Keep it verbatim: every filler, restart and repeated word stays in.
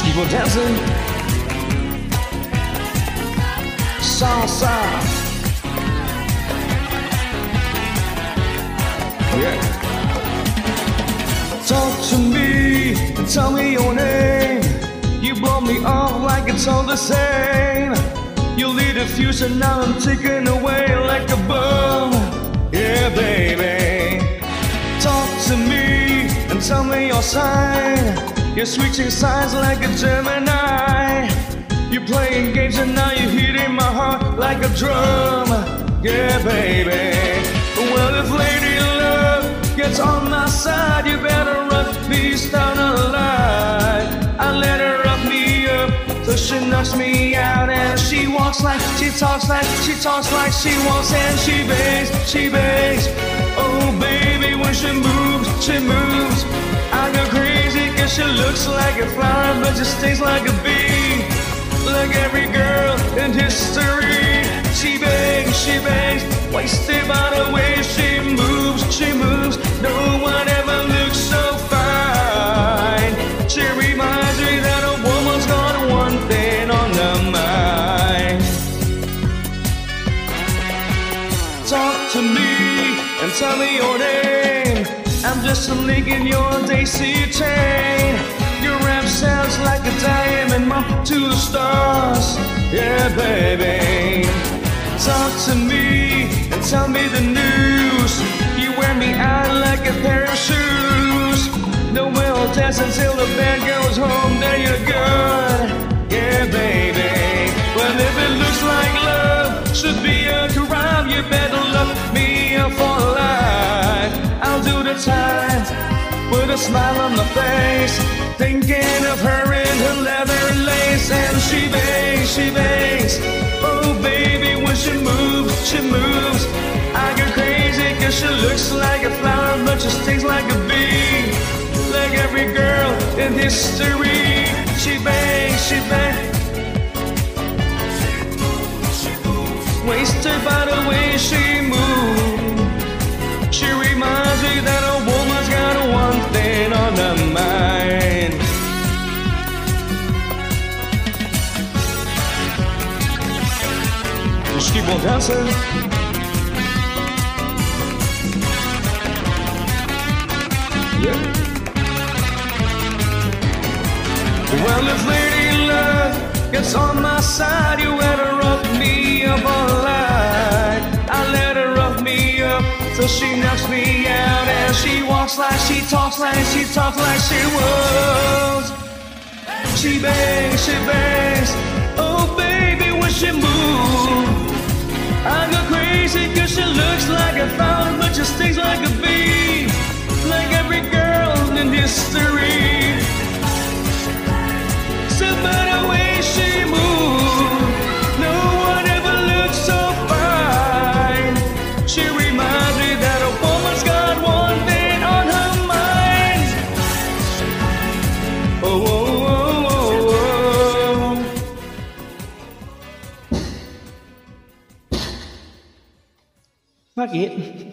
People dancing, salsa. Yeah. Talk to me and tell me your name. You blow me off like it's all the same. You lit a fuse and now I'm taken away like a bomb. Yeah, baby. Talk to me and tell me your sign. You're switching sides like a Gemini. You're playing games and now you're hitting my heart like a drum. Yeah, baby. Well, if lady love gets on my side, you better run me down alive. I let her rough me up so she knocks me out. And she walks like, she talks like, she talks like she walks. And she bangs, she bangs. Oh baby, when she moves, she moves. I go crazy cause she looks like a flower but she stings like a bee. Like every girl in history. She bangs, she bangs. Wasted by the way she moves, she moves. No one ever looks so fine. She reminds me that a woman's got one thing on her mind. Talk to me and tell me your name. I'm just a link in your daisy chain. Your rap sounds like a diamond moth to the stars. Yeah, baby. Talk to me and tell me the news. You wear me out like a pair of shoes. No will dance until the band goes home. Then you're good. Yeah, baby. Well, if it looks like love should be a crime, you better love me up for life. I'll do the time with a smile on my face, thinking of her in her leather lace. And she bangs, she bangs. Oh baby, when she moves, she moves. I go crazy cause she looks like a flower but she stings like a bee. Like every girl in history. She bangs, she bangs. Wasted by the way she moves. She reminds me that a woman's got one thing on her mind. Just keep on dancing. Yeah. Well, if lady love gets on my side, you better rough me up all night. I let her rough me up so she knocks me out. And she walks like, she talks like, she talks like she was. She bangs, she bangs. Oh baby, when she moves, I go crazy cause she looks like a flower but she stings like a bee. Like every girl in history. So by the way she moves, no one ever looks so fine. She reminds me that a woman's got one thing on her mind. Oh, oh, oh, oh, oh. Fuck it.